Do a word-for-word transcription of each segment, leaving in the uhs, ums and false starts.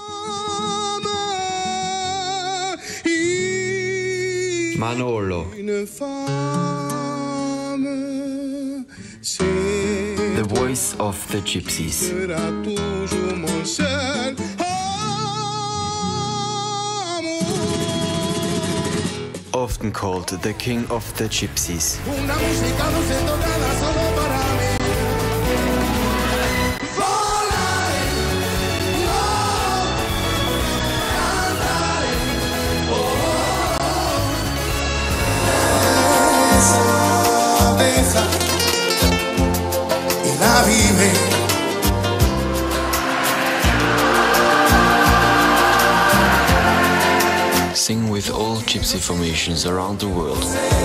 Manolo. The voice of the gypsies. Often called the king of the gypsies. Sing with all gypsy formations around the world.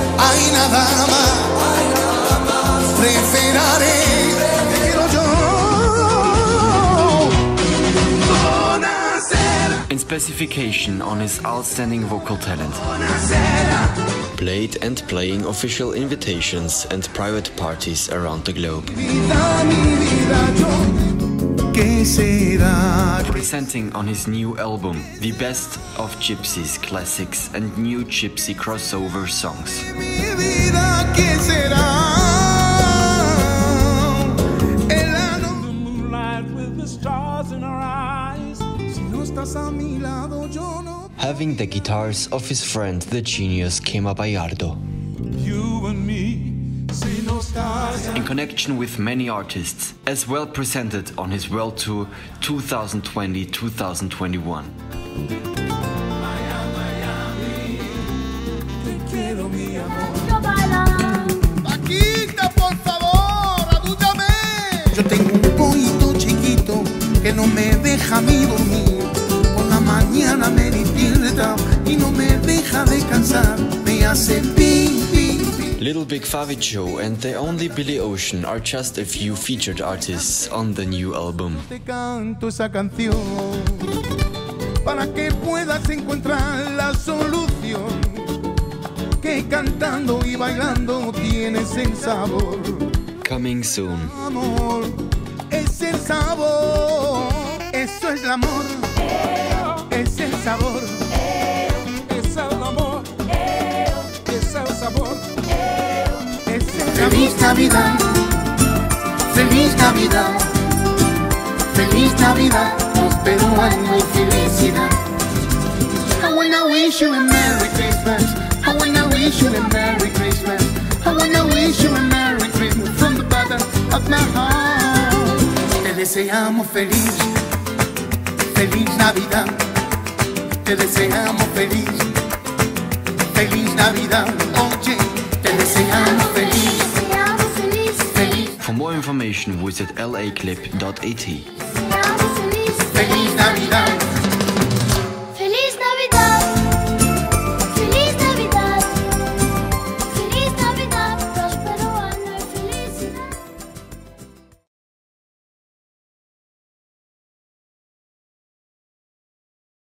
In specification on his outstanding vocal talent. Played and playing official invitations and private parties around the globe. Presenting on his new album the best of gypsies classics and new gypsy crossover songs. Having the guitars of his friend the genius Kema Bayardo. In connection with many artists, as well presented on his World Tour twenty twenty to twenty twenty-one. Yo tengo un pollito chiquito que no me deja a mí dormir. Por la mañana me despierta y no me deja descansar. Me hace ping, ping, ping. Little Big Favit Show and The Only Billy Ocean are just a few featured artists on the new album. Te canto esa canción para que puedas encontrar la solución que cantando y bailando tienes el sabor. Coming soon. Amor es el sabor, eso es el amor, es el sabor, es el amor, es el sabor. Feliz Navidad, feliz Navidad, feliz Navidad, próspero año y felicidad. I wanna wish you a Merry Christmas, I wanna wish you a Merry Christmas, I wanna wish you a Merry Christmas from the bottom of my heart. Te deseamos feliz, feliz Navidad, te deseamos feliz, feliz Navidad, oye, te deseamos feliz. For more information, visit l a clip dot a t. Feliz Navidad.